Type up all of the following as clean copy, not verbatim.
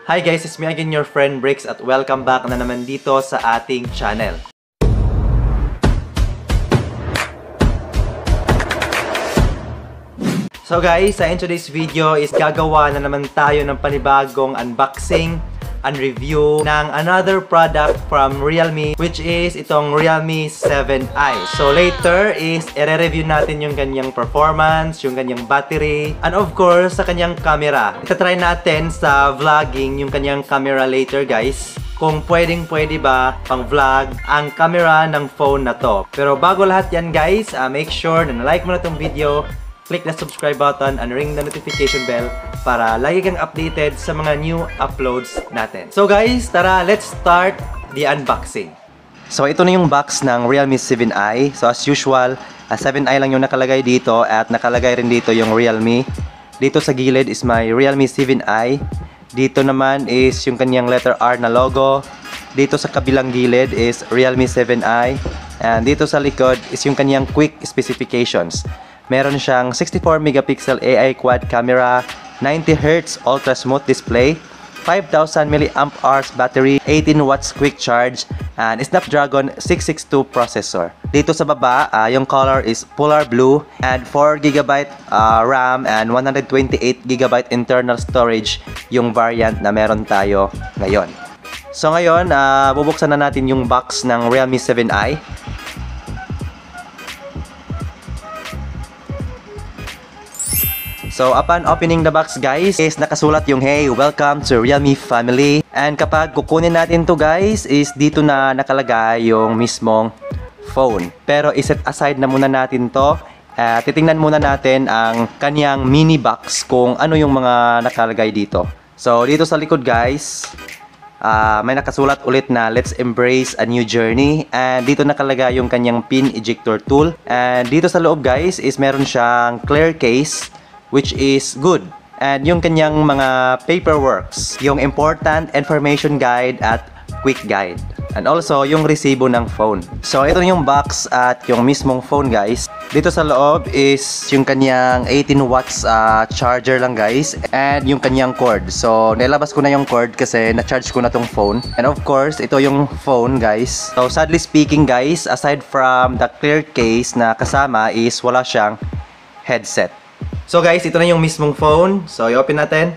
Hi guys, it's me again, your friend Bricks, at welcome back na naman dito sa ating channel. So guys, in today's video is gagawa na naman tayo ng panibagong unboxing and review ng another product from Realme, which is itong Realme 7i. So later is i-review natin yung kanyang performance, yung kanyang battery, and of course sa kanyang camera. Itatry natin sa vlogging yung kanyang camera later guys, kung pwede ba pang vlog ang camera ng phone na to. Pero bago lahat yan guys, make sure na like mo na tong video, click the subscribe button and ring the notification bell para lagi kang updated sa mga new uploads natin. So guys, tara, let's start the unboxing. So ito na yung box ng Realme 7i. So as usual, 7i lang yung nakalagay dito at nakalagay rin dito yung Realme. Dito sa gilid is my Realme 7i. Dito naman is yung kanyang letter R na logo. Dito sa kabilang gilid is Realme 7i. And dito sa likod is yung kanyang quick specifications. Meron siyang 64 megapixel AI quad camera, 90Hz ultra smooth display, 5000 mAh battery, 18 watts quick charge, and Snapdragon 662 processor. Dito sa baba, yung color is Polar Blue, and 4GB RAM and 128GB internal storage yung variant na meron tayo ngayon. So ngayon, bubuksan na natin yung box ng Realme 7i. So upon opening the box guys, is nakasulat yung hey, welcome to Realme family. And kapag kukunin natin to guys, is dito na nakalagay yung mismong phone. Pero iset aside na muna natin to. Titingnan muna natin ang kanyang mini box kung ano yung mga nakalagay dito. So dito sa likod guys, may nakasulat ulit na let's embrace a new journey. And dito nakalagay yung kanyang pin ejector tool. And dito sa loob guys, is meron siyang clear case, which is good. And yung kanyang mga paperworks, yung important information guide at quick guide. And also yung resibo ng phone. So ito yung box at yung mismong phone guys. Dito sa loob is yung kanyang 18 watts charger lang guys. And yung kanyang cord. So nilabas ko na yung cord kasi na-charge ko na tong phone. And of course, ito yung phone guys. So sadly speaking guys, aside from the clear case na kasama is wala siyang headset. So guys, ito na yung mismong phone. So i-open natin.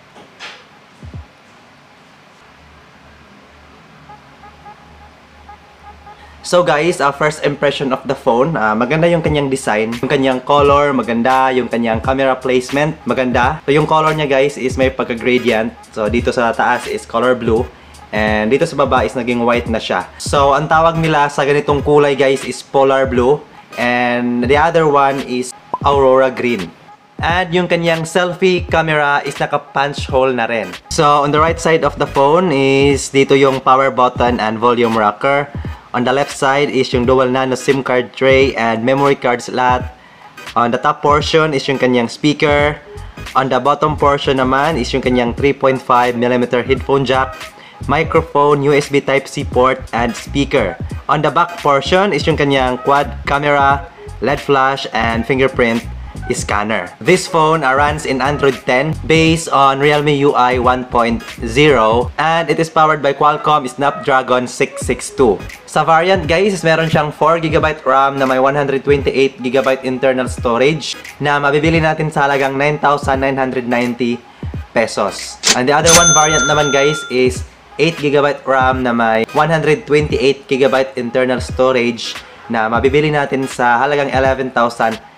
So guys, first impression of the phone, maganda yung kanyang design, yung kanyang color, maganda, yung kanyang camera placement, maganda. So yung color niya guys is may pagka-gradient. So dito sa taas is color blue, and dito sa baba is naging white na siya. So ang tawag nila sa ganitong kulay guys is polar blue, and the other one is aurora green. And yung kanyang selfie camera is naka-punch hole na rin. So on the right side of the phone is dito yung power button and volume rocker. On the left side is yung dual nano SIM card tray and memory card slot. On the top portion is yung kanyang speaker. On the bottom portion naman is yung kanyang 3.5mm headphone jack, microphone, USB Type-C port, and speaker. On the back portion is yung kanyang quad camera, LED flash, and fingerprint scanner. This phone runs in Android 10 based on Realme UI 1.0, and it is powered by Qualcomm Snapdragon 662. Sa variant guys, meron siyang 4GB RAM na may 128GB internal storage na mabibili natin sa halagang 9,990 pesos. And the other one variant naman guys is 8GB RAM na may 128GB internal storage na mabibili natin sa halagang 11,990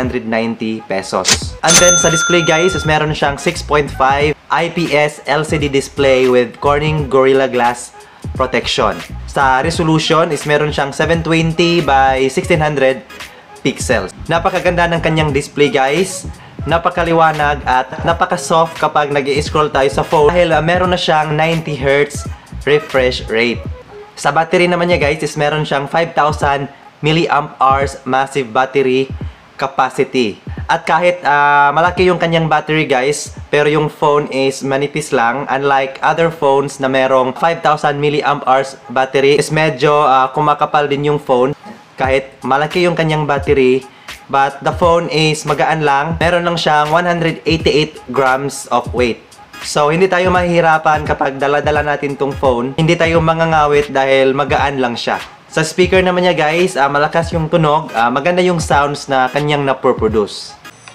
pesos. And then sa display guys, is meron siyang 6.5 IPS LCD display with Corning Gorilla Glass protection. Sa resolution is meron siyang 720 by 1600 pixels. Napakaganda ng kanyang display guys. Napakaliwanag at napaka-soft kapag nag-i-scroll tayo sa phone dahil meron na siyang 90Hz refresh rate. Sa battery naman niya guys, is meron siyang 5000 mAh massive battery capacity. At kahit malaki yung kanyang battery guys, pero yung phone is manipis lang. Unlike other phones na merong 5000 mAh battery, is medyo kumakapal din yung phone. Kahit malaki yung kanyang battery, but the phone is magaan lang. Meron lang siyang 188 grams of weight. So, hindi tayo mahihirapan kapag dala-dala natin tong phone. Hindi tayo mangangawit dahil magaan lang siya. Sa speaker naman niya guys, malakas yung tunog, maganda yung sounds na kanyang na-produce.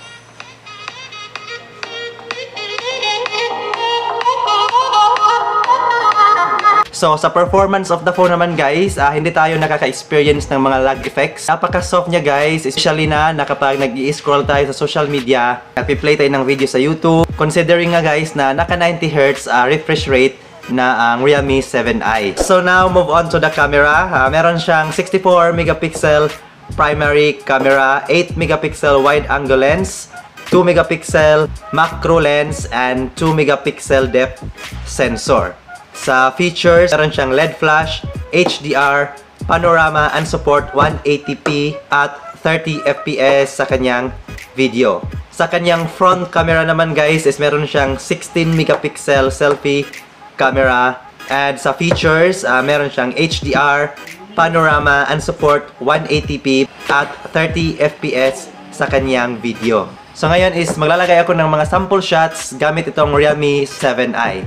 So, sa performance of the phone naman guys, hindi tayo nakaka-experience ng mga lag effects. Napaka-soft niya guys, especially na kapag nag-i-scroll tayo sa social media, nag-play tayo ng video sa YouTube. Considering nga guys na naka 90Hz refresh rate na ang Realme 7i. So now, move on to the camera. Meron siyang 64 megapixel primary camera, 8 megapixel wide angle lens, 2 megapixel macro lens, and 2 megapixel depth sensor. Sa features, meron siyang LED flash, HDR, panorama, and support 180p at 30 fps sa kanyang video. Sa kanyang front camera naman guys is meron siyang 16 megapixel selfie camera, and sa features, meron siyang HDR, panorama, and support 180p at 30 fps sa kanyang video. So ngayon is maglalagay ako ng mga sample shots gamit itong Realme 7i.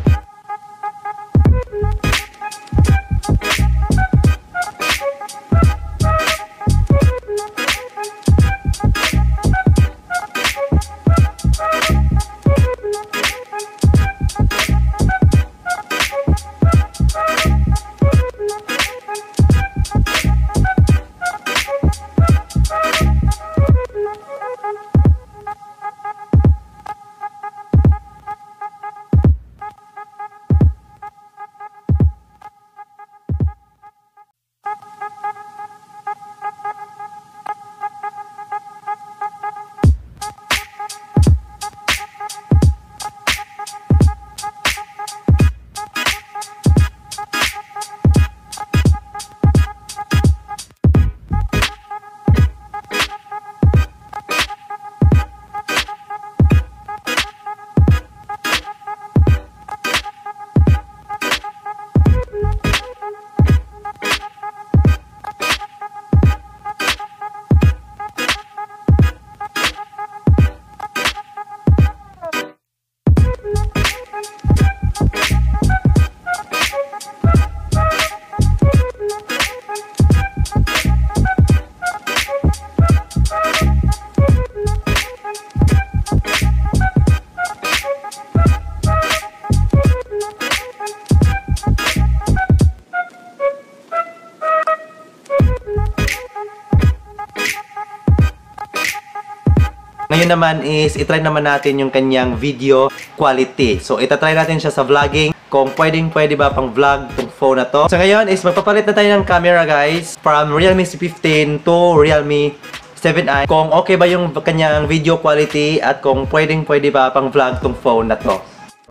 Ngayon naman is itry naman natin yung kanyang video quality. So itatry natin siya sa vlogging kung pwede ba pang vlog itong phone na to. So ngayon is magpapalit na tayo ng camera guys from Realme C15 to Realme 7i. Kung okay ba yung kanyang video quality at kung pwede ba pang vlog itong phone na to.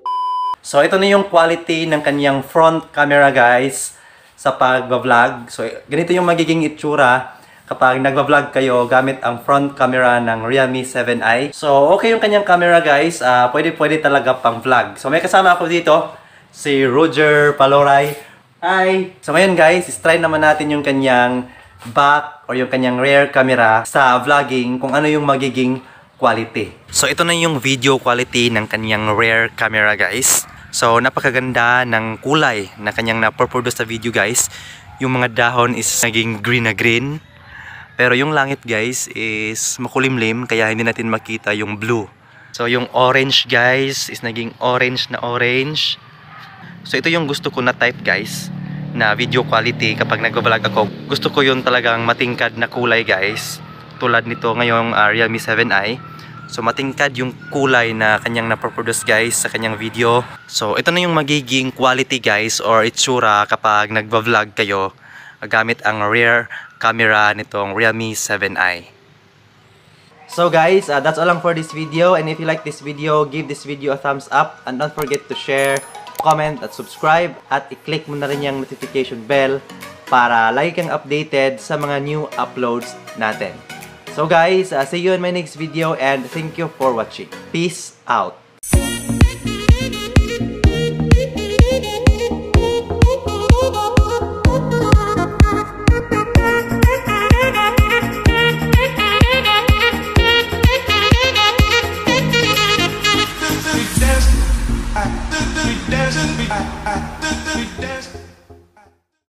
So ito na yung quality ng kanyang front camera guys sa pag-vlog. So ganito yung magiging itsura kapag nagva-vlog kayo gamit ang front camera ng Realme 7i. So, okay yung kanyang camera guys. Pwede talaga pang vlog. So, may kasama ako dito, si Roger Paloray. Hi! So, ngayon guys, try naman natin yung kanyang back or yung kanyang rear camera sa vlogging kung ano yung magiging quality. So, ito na yung video quality ng kanyang rear camera guys. So, napakaganda ng kulay na kanyang na-produce sa video guys. Yung mga dahon is naging green na green. Pero yung langit guys is makulimlim kaya hindi natin makita yung blue. So yung orange guys is naging orange na orange. So ito yung gusto ko na type guys na video quality kapag nag-vlog ako. Gusto ko yung talagang matingkad na kulay guys. Tulad nito ngayong Realme 7i. So matingkad yung kulay na kanyang na-produce guys sa kanyang video. So ito na yung magiging quality guys or itsura kapag nag-vlog kayo gamit ang rear camera nitong Realme 7i. So guys, that's all lang for this video, and if you like this video, give this video a thumbs up and don't forget to share, comment at subscribe at i-click mo na rin yung notification bell para lagi kang updated sa mga new uploads natin. So guys, see you in my next video and thank you for watching. Peace out! I